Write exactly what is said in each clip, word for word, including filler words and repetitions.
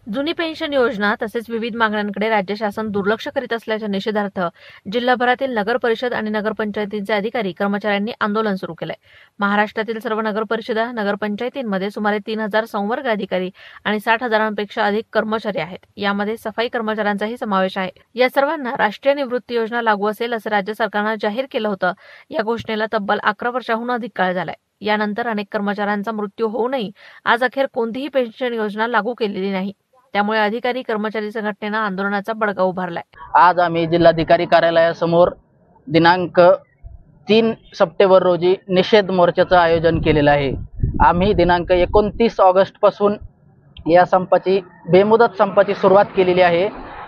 जुनी पेन्शन योजना तसेच विविध मागण्यांकडे राज्य शासन दुर्लक्ष करीत असल्याच्या निषेधार्थ जिल्हाभरातील नगर परिषद आणि नगरपंचायतींचे अधिकारी कर्मचाऱ्यांनी आंदोलन सुरू केले। महाराष्ट्रातील सर्व नगर परिषदा नगरपंचायतींमध्ये सुमारे तीन हजार संवर्ग अधिकारी आणि साठ हजारांपेक्षा अधिक कर्मचारी आहेत। यामध्ये सफाई कर्मचाऱ्यांचाही समावेश आहे। या सर्वांना राष्ट्रीय निवृत्ती योजना लागू असेल असं राज्य सरकारने जाहीर केलं होतं। या घोषणेला तब्बल अकरा वर्षांहून अधिक काळ झालाय। यानंतर अनेक कर्मचाऱ्यांचा मृत्यू होऊनही आज अखेर कोणतीही पेन्शन योजना लागू केलेली नाही। त्यामुळे अधिकारी कर्मचारी संघटनेने आंदोलनाचा बडगा उभारलाय। आज आम्ही जिल्हाधिकारी कार्यालयासमोर दिनांक तीन सप्टेंबर रोजी निषेध मोर्चाचं आयोजन केलेलं आहे। आम्ही दिनांक एकोणतीस ऑगस्ट पासून या संपाची बेमुदत संपाची सुरुवात केलेली आहे।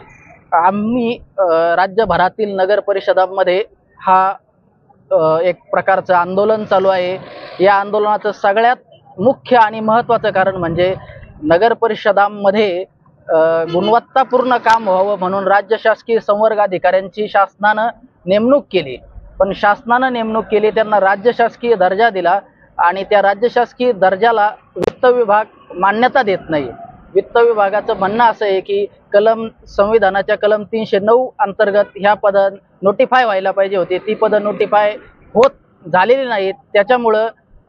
आम्ही राज्यभरातील नगर परिषदांमध्ये हा एक प्रकारचं आंदोलन चालू आहे। या आंदोलनाचं सगळ्यात मुख्य आणि महत्त्वाचं कारण म्हणजे नगर परिषदांमध्ये गुणवत्तापूर्ण काम व्हावं म्हणून राज्य शासकीय संवर्ग अधिकाऱ्यांची शासनानं नेमणूक केली। पण शासनानं नेमणूक केली, त्यांना राज्य शासकीय दर्जा दिला आणि त्या राज्य शासकीय दर्जाला वित्त विभाग मान्यता देत नाही। वित्त विभागाचं म्हणणं असं आहे की कलम संविधानाच्या कलम तीनशे नऊ अंतर्गत ह्या पद नोटिफाय व्हायला पाहिजे होते, ती पद नोटिफाय होत झालेली नाहीत। त्याच्यामुळं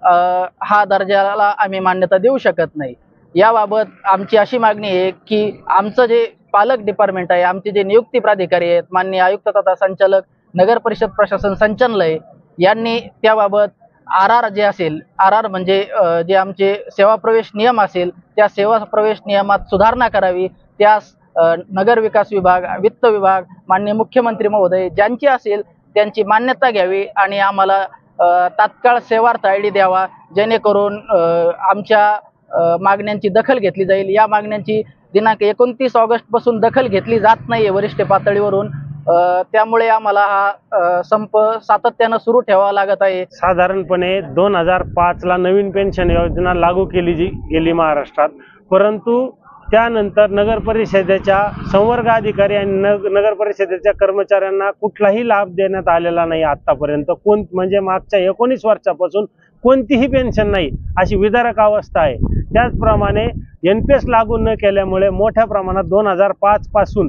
हा दर्जाला आम्ही मान्यता देऊ शकत नाही। याबाबत आमची अशी मागणी आहे की आमचं जे पालक डिपार्टमेंट आहे, आमचे जे नियुक्ती प्राधिकारी आहेत, माननीय आयुक्त तथा संचालक नगर परिषद प्रशासन संचालनालय यांनी त्याबाबत आर आर जे असेल, आर आर म्हणजे जे आमचे सेवा प्रवेश नियम असेल, त्या सेवा प्रवेश नियमात सुधारणा करावी। त्यास नगर विकास विभाग, वित्त विभाग, माननीय मुख्यमंत्री महोदय ज्यांची असेल त्यांची मान्यता घ्यावी आणि आम्हाला तात्काळ सेवार्थ आय डी द्यावा, जेणेकरून आमच्या मागण्यांची दखल घेतली जाईल। या मागण्यांची दिनांक एकोणतीस ऑगस्ट पासून दखल घेतली जात नाहीये वरिष्ठ पातळीवरून, त्यामुळे आम्हाला हा संप सातत्यानं सुरू ठेवावा लागत आहे। साधारणपणे दोन हजार पाच ला नवीन पेन्शन योजना लागू केली गेली महाराष्ट्रात, परंतु त्यानंतर नगर परिषदेच्या संवर्ग अधिकारी आणि नगर परिषदेच्या कर्मचाऱ्यांना कुठलाही लाभ देण्यात आलेला नाही आतापर्यंत। कोण म्हणजे मागच्या एकोणीस वर्षापासून कोणतीही पेन्शन नाही अशी विदारक अवस्था आहे। त्याचप्रमाणे एन पी एस लागू न केल्यामुळे मोठ्या प्रमाणात दोन हजार पाच पासून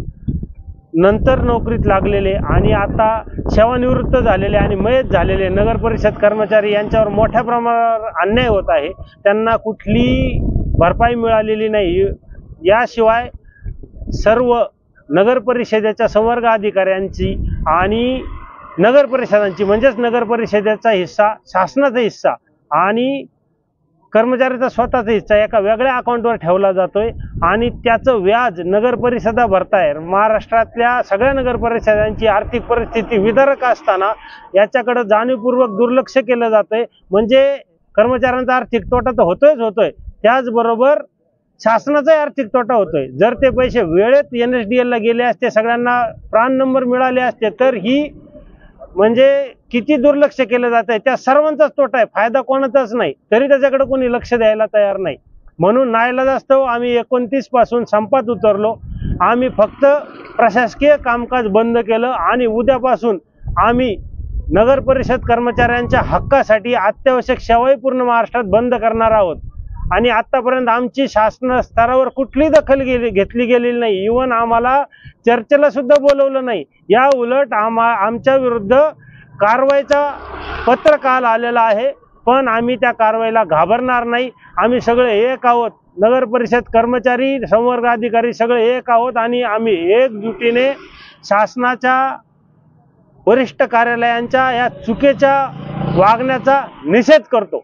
नंतर नोकरीत लागलेले आणि आता सेवानिवृत्त झालेले आणि मयत झालेले नगर परिषद कर्मचारी यांच्यावर मोठ्या प्रमाणावर अन्याय होत आहे। त्यांना कुठली भरपाई मिळालेली नाही। याशिवाय सर्व नगर परिषदेच्या संवर्ग अधिकाऱ्यांची आणि नगर परिषदांची म्हणजेच नगर परिषदेचा हिस्सा, शासनाचा हिस्सा आणि कर्मचाऱ्याचा स्वतःचा हिस्सा एका वेगळ्या अकाउंटवर ठेवला जातोय आणि त्याचं व्याज नगर परिषदा भरताय। महाराष्ट्रातल्या सगळ्या नगर परिषदांची आर्थिक परिस्थिती विदारक असताना याच्याकडे जाणीवपूर्वक दुर्लक्ष केलं जातंय। म्हणजे कर्मचाऱ्यांचा आर्थिक तोटा तर होतोयच होतोय, त्याचबरोबर शासनाचाही आर्थिक तोटा होतोय। जर ते पैसे वेळेत एन एस डी एल ला गेले असते, सगळ्यांना प्राण नंबर मिळाले असते, तर ही म्हणजे किती दुर्लक्ष केलं जात आहे, त्या सर्वांचाच तोटा आहे, फायदा कोणाचाच नाही। तरी त्याच्याकडे कोणी लक्ष द्यायला तयार नाही। म्हणून नाईलाजास्तव आम्ही एकोणतीस पासून संपात उतरलो। आम्ही फक्त प्रशासकीय कामकाज बंद केलं आणि उद्यापासून आम्ही नगर परिषद कर्मचाऱ्यांच्या हक्कासाठी अत्यावश्यक सेवाही पूर्ण महाराष्ट्रात बंद करणार आहोत। आणि आतापर्यंत आमची शासन स्तरावर कुठली दखल गेली घेतली गेलेली नाही। इव्हन आम्हाला चर्चेला सुद्धा बोलवलं नाही। या उलट आम्हा आमच्या विरुद्ध कारवाईचा पत्र काल आलेला आहे, पण आम्ही त्या कारवाईला घाबरणार नाही। आम्ही सगळे एक आहोत, नगर परिषद कर्मचारी, संवर्ग अधिकारी सगळे एक आहोत आणि आम्ही एकजुटीने शासनाच्या वरिष्ठ कार्यालयांच्या या चुकीच्या वागण्याचा निषेध करतो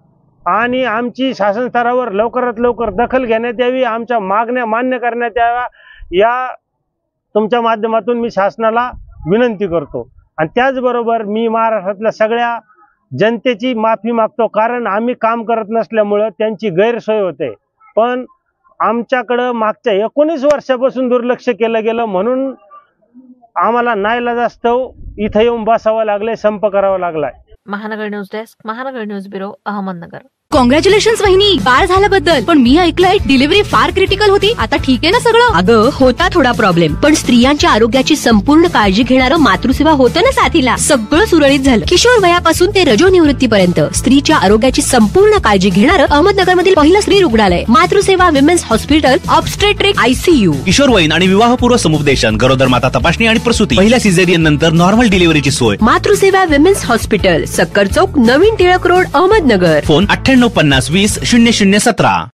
आणि आमची शासन स्तरावर लवकरात लवकर दखल घेण्यात यावी, आमच्या मागण्या मान्य करण्यात याव्या, या तुमच्या माध्यमातून मी शासनाला विनंती करतो। आणि त्याचबरोबर मी महाराष्ट्रातल्या सगळ्या जनतेची माफी मागतो, कारण आम्ही काम करत नसल्यामुळं त्यांची गैरसोय होते। पण आमच्याकडं मागच्या एकोणीस वर्षापासून दुर्लक्ष केलं गेलं म्हणून आम्हाला नाईलाजास्तव इथं येऊन बसावं लागले, संप करावा लागलाय। Mahanagar news desk, Mahanagar news bureau, Ahmednagar. Congratulations वहिनी, बाळ झाल्याबद्दल. पण मी ऐकलंय डिलिव्हरी फार क्रिटिकल होती. आता ठीक आहे ना सगळं? अगं होता थोडा प्रॉब्लेम, पण स्त्रियांच्या आरोग्याची संपूर्ण काळजी घेणारं मातृसेवा होतं ना साथीला. सगळं सुरळीत झालं. किशोर वयापासून ते रजो निवृत्तीपर्यंत स्त्रीच्या आरोग्याची संपूर्ण काळजी घेणारं अहमदनगर मधील पहिलं स्त्री रुग्णालय Matruseva women's hospital obstetric ICU. किशोरवयीन आणि विवाहपूर्व समुपदेशन, गरोदर माता तपासणी आणि प्रसूती, पहिल्या सिझेरियन नंतर नॉर्मल डिलिव्हरीची सोय. मातृसेवा विमेन्स हॉस्पिटल, सक्कर चौक, नवीन टिळक रोड, अहमदनगर. फोन अठ्ठ्याण्णव पन्नास वीस शून्य शून्य सतरा.